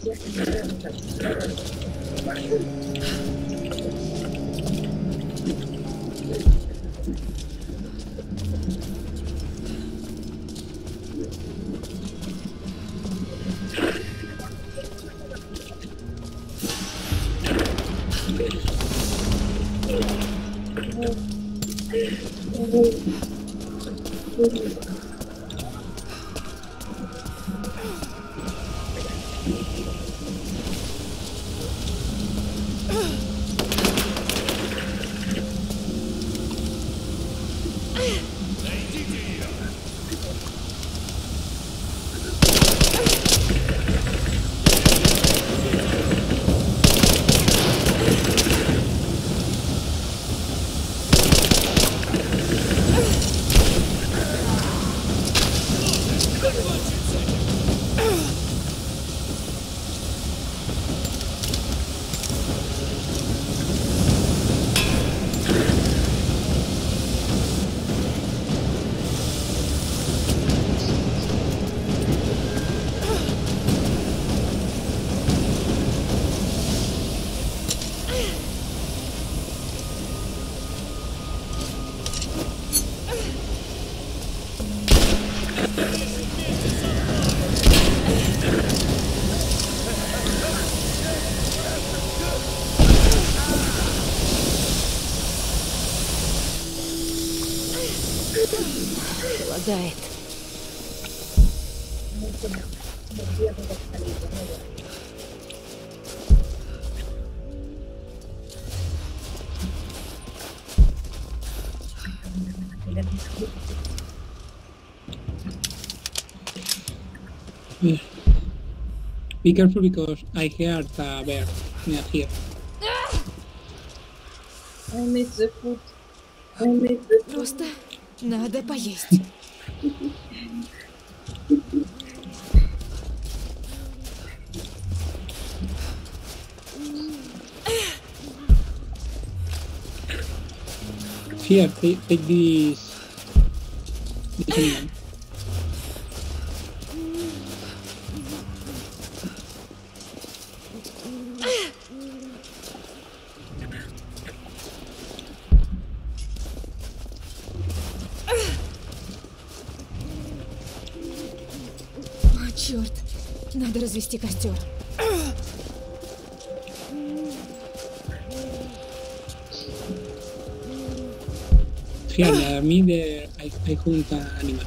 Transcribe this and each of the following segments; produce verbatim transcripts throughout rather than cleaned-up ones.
Лагает. Be careful because I heard a bear near here. I miss the food. I miss the food. Просто надо поесть. Here, take, take this. This animal. О, черт! Надо развести костер. Here, near me, there, I, I hunt an animal.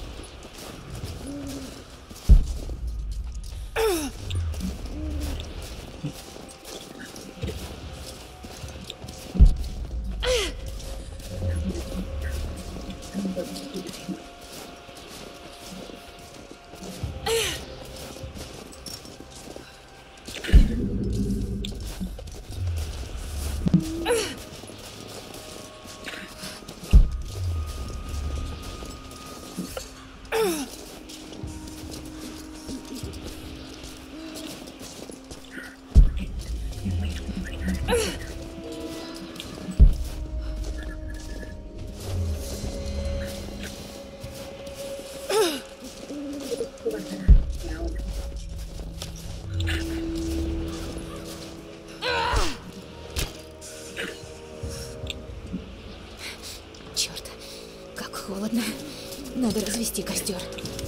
Черт, как холодно. Надо развести костер.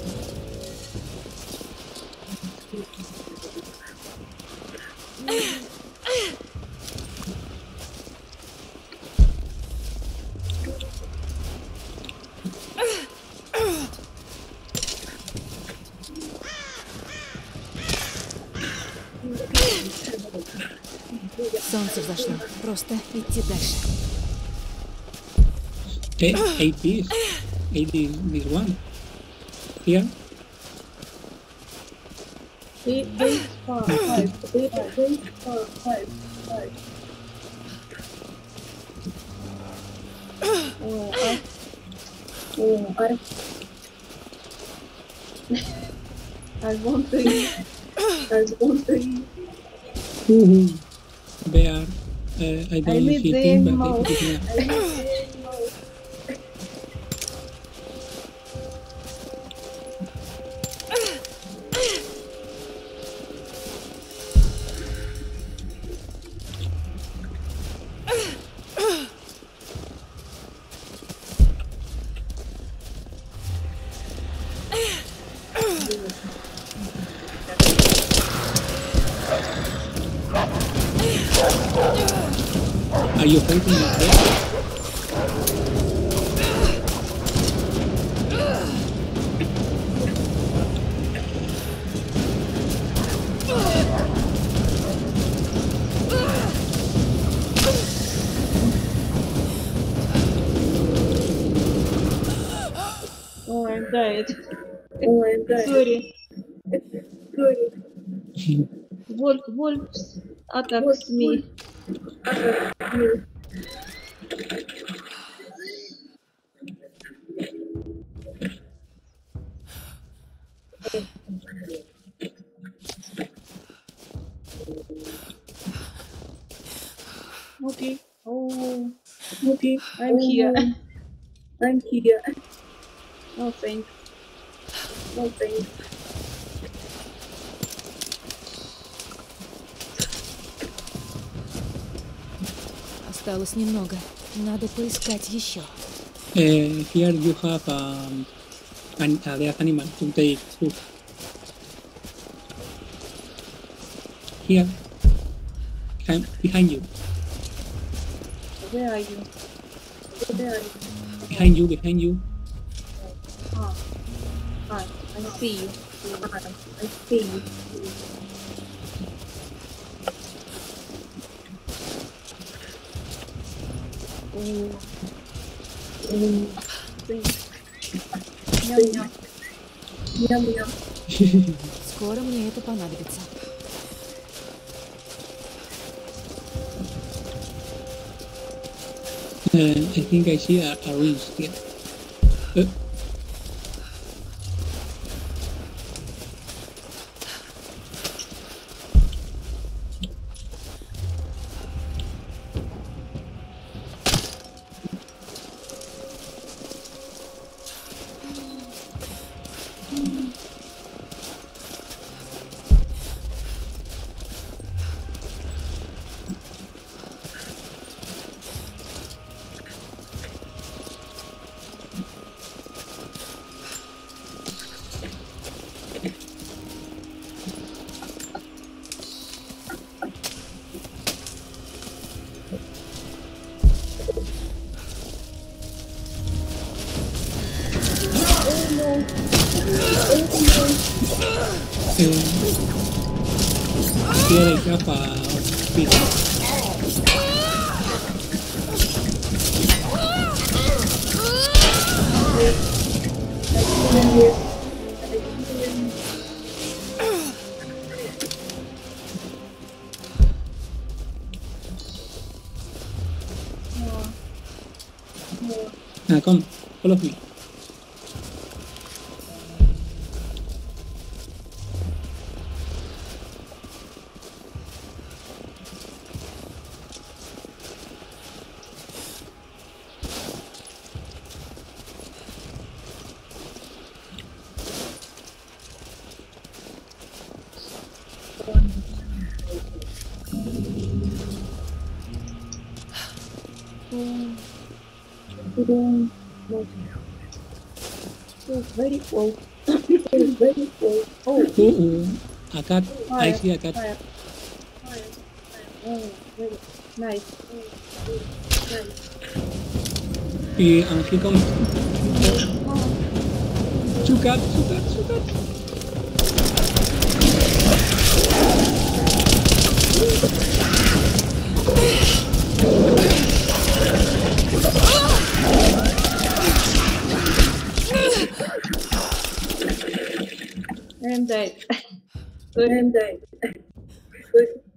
Солнце взошло. Просто идти дальше. Hey, hey, this. Hey, this, this one. Here. Eight, eight, five, five, eight, eight, five, five, five. Oh, I, oh, I, I want to eat. I want to eat. Woohoo. Bear. Uh, I don't I use miss the eating, but animal. it is near. I miss the animal. Are you fighting with them? Oh, I'm dead. Oh, I'm dead. Sorry. Sorry. Wolf, wolves attacks me. Attacks me. Okay. Oh. Okay. I'm oh. here. I'm here. No thanks. No thanks. Осталось немного. Надо поискать еще. Uh, here you have um, an, a dead animal to take food. Here. Behind, behind you. Where are you? Where are you? Behind you, behind you. Ah. Ah, I see you. Ah, I see you. Oh. Oh. Ням-ням. Ням-ням. Скоро мне это понадобится. Uh, I think I see a, a ruins here. Uh. Here I have a fish. Now come, follow me. Oh, very cold. Very cold. Oh, uh-uh. A cat. Fire. I see a cat. Fire. Fire. Oh, very nice. Oh, very nice. Uh, and here comes oh. two cats, two cats, two cats. I'm dead. I'm dead. Good.